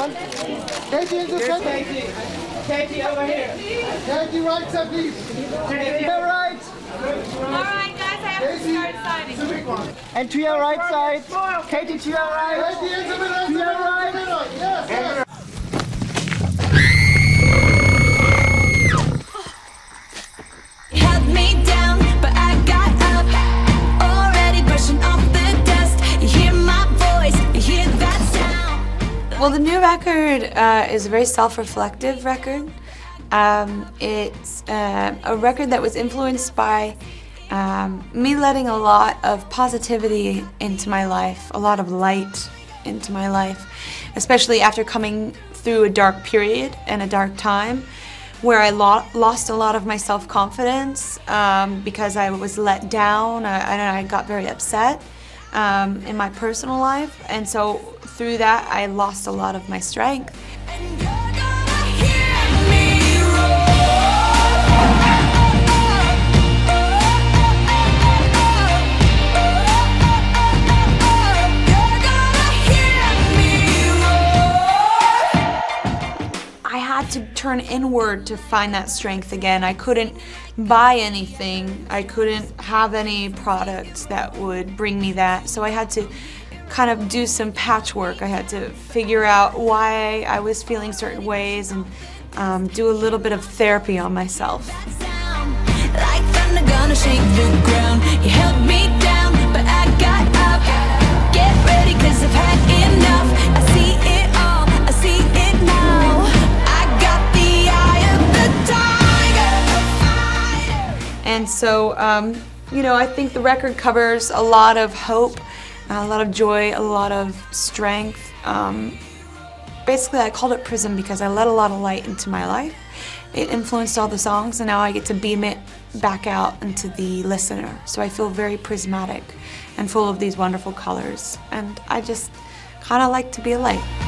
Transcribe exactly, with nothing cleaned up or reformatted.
front. Katie in the center. Katie. Katie over here. Katie right side, please. Katie. To your right. Alright guys, I have to start signing. And to your right side. Katie to your right. Katie in the middle. To your right. Yes, yes. Well, the new record uh, is a very self-reflective record. Um, it's uh, a record that was influenced by um, me letting a lot of positivity into my life, a lot of light into my life, especially after coming through a dark period and a dark time where I lo lost a lot of my self-confidence um, because I was let down uh, and I got very upset um, in my personal life, and so through that I lost a lot of my strength. I had to turn inward to find that strength again. I couldn't buy anything. I couldn't have any products that would bring me that. So I had to kind of do some patchwork. I had to figure out why I was feeling certain ways and um, do a little bit of therapy on myself. Like thunder gonna shake the ground. You held me down, but I got up. Get ready, 'cause I've had enough. I see it all, I see it now. I got the eye of the tiger. And so, um, you know, I think the record covers a lot of hope, a lot of joy, a lot of strength. Um, basically, I called it Prism because I let a lot of light into my life. It influenced all the songs, and now I get to beam it back out into the listener. So I feel very prismatic and full of these wonderful colors. And I just kind of like to be a light.